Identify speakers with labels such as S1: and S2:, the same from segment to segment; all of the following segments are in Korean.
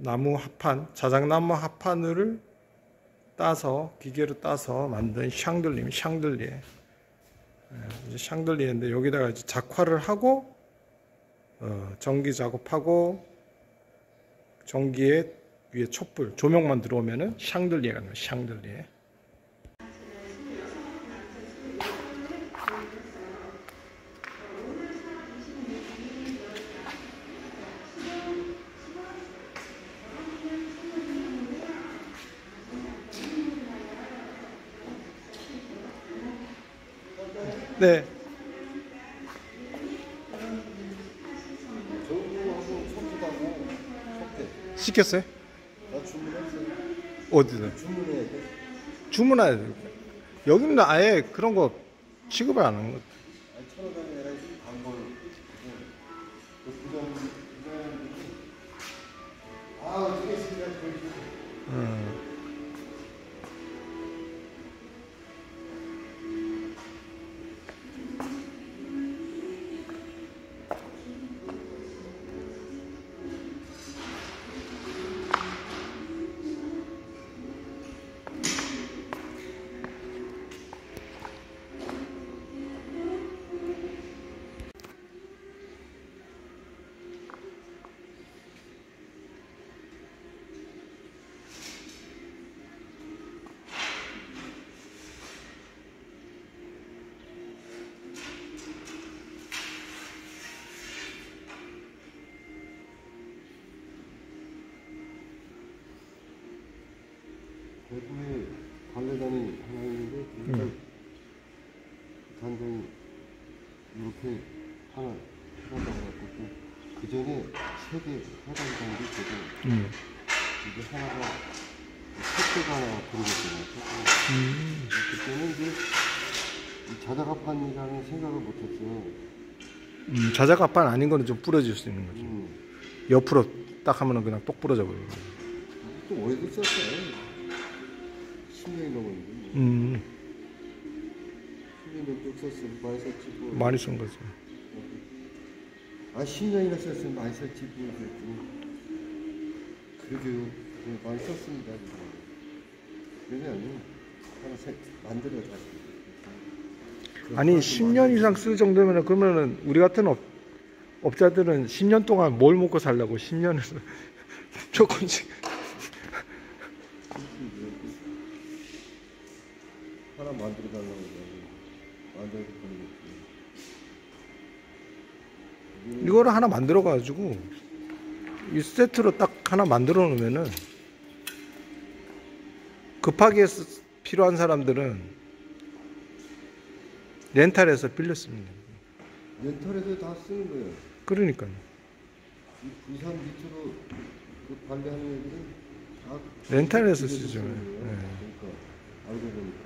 S1: 나무 합판, 자작나무 합판을 따서 기계로 따서 만든 샹들리에. 이제 샹들리에인데 여기다가 이제 작화를 하고 전기 작업하고 전기에 위에 촛불 조명만 들어오면은 샹들리에가 나와요. 샹들리에. 네. 시켰어요?
S2: 나 주문했어요.
S1: 어디서?
S2: 주문해야 돼.
S1: 주문해야 돼. 여기는 아예 그런 거 취급을 안 하는 거.
S2: 아니, 1,000원이 아니라 단골. 부정. 아, 어떻게 했습니까? 대구에 관례단이 하나 있는데 단장이 이렇게 하나 해간다고 해갖고 그 전에 3개 해간단이 있거든. 이게 하나가 택배가 하나 들어갔거든요. 그때는 이제 이 자작합판이라는 생각을 못했어요.
S1: 자작합판 아닌 거는 좀 부러질 수 있는 거죠. 옆으로 딱 하면은 그냥 똑 부러져 버려요.
S2: 또 오래도 썼어요. 10년이 넘었는데. 10년 넘게 썼으면 많이 썼지. 뭐.
S1: 많이 쓴 거죠.
S2: 아, 10년이나 썼으면 많이 썼지. 그러게요. 많이 썼습니다. 왜냐면 하나 만들어 가지고.
S1: 아니 10년 이상 쓸 정도면 그러면은 우리 같은 업자들은 10년 동안 뭘 먹고 살려고 10년을 조금씩
S2: 하나 만들어 달라고 만들어 보내겠지.
S1: 이거를 하나 만들어 가지고 이 세트로 딱 하나 만들어 놓으면은 급하게 필요한 사람들은 렌탈해서 빌렸습니다.
S2: 렌탈에서 다 쓰는 거예요.
S1: 그러니까요.
S2: 이 부산 밑으로 그 관리하는 애들은 다
S1: 렌탈해서 쓰죠. 네.
S2: 그러니까 알고 보니까.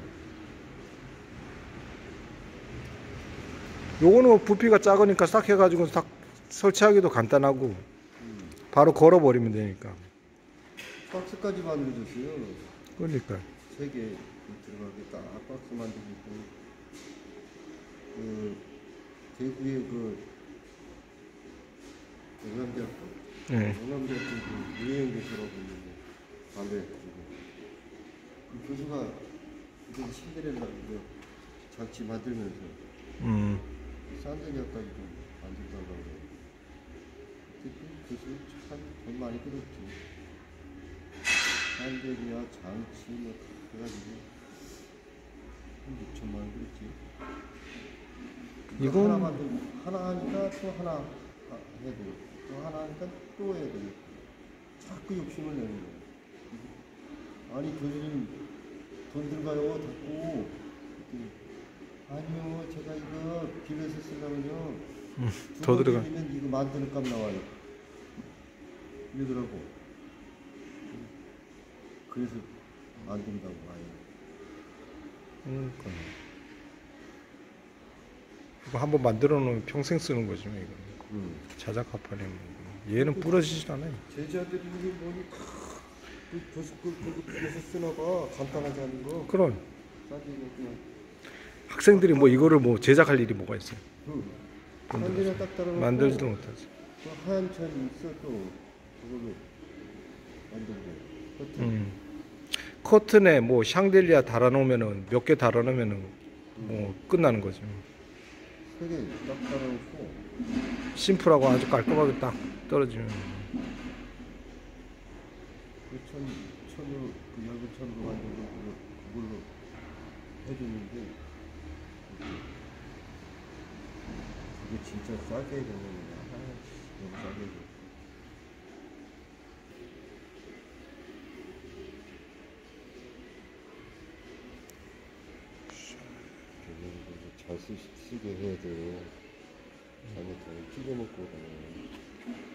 S1: 요거는 뭐 부피가 작으니까 싹 해가지고 딱 설치하기도 간단하고 바로 걸어버리면 되니까.
S2: 박스까지 만들어줬어요.
S1: 그러니까.
S2: 3개 들어가게 딱 박스 만들고 있고. 그 대구의 그 영남대학교, 영남대학교 그 유해영 교수라고 있는데 담배 그 교수가 이제 신데렐라 이거 장치 만들면서 산드리아까지도 만들다가 그 교수 참 돈 많이 들었지. 산드리아 장치 뭐 해가지고 한 6천만 원 들었지.
S1: 이거
S2: 하나 만들고 하나 하니까 또 하나 해야 되고 또 하나 하니까 또 해야 되고 자꾸 욕심을 내는 거예요. 아니 교수님 돈 들어가요 자꾸. 아니요 제가 이거 빌려서 쓰려면요
S1: 더 들어가.
S2: 이거 만드는 값 나와요. 이러더라고. 그래서 만든다고 와요.
S1: 이거 한번 만들어 놓으면 평생 쓰는 거죠, 이거. 자작합판에 얘는 부러지질 않아요.
S2: 제자들이 이게 뭐니 교수 쓰나 봐. 간단하게 하는 거.
S1: 그럼
S2: 싸지는 그냥.
S1: 학생들이 뭐 이거를 뭐 제작할 일이 뭐가 있어요?
S2: 만들어 딱 따라
S1: 만들지도 못하지.
S2: 또 하얀 천 있어 또 그걸로 커튼.
S1: 커튼에 뭐 샹들리아 달아놓으면은 몇 개 달아놓으면은 뭐 끝나는 거죠.
S2: 3개 딱 달아놓고
S1: 심플하고 아주 깔끔하게 딱 떨어지면.
S2: 그 천으로 그 얇은 천으로 만들고 그걸로 해주는데 그게 진짜 싸게 되는 거야. 너무 싸게 돼. 잘 쓰게 해야 돼요. 잘못하면 튀겨먹고 다녀요.